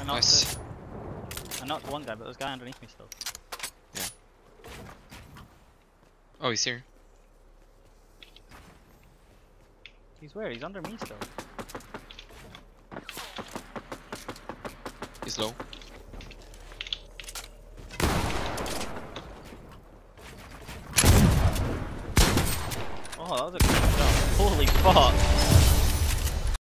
Nice. I knocked one guy, but there's a guy underneath me still. Yeah. Oh, he's here. He's where? He's under me still. He's low. Oh, that was a good shot. Holy fuck!